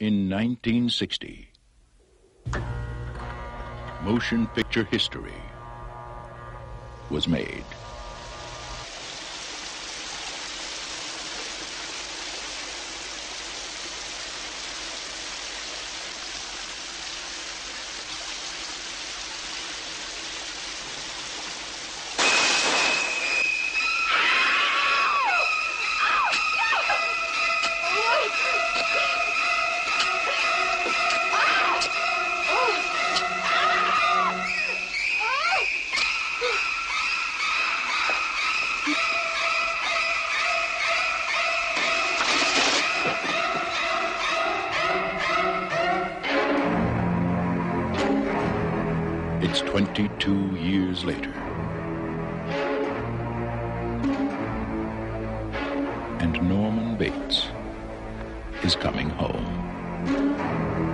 In 1960, motion picture history was made. It's 22 years later. And Norman Bates is coming home.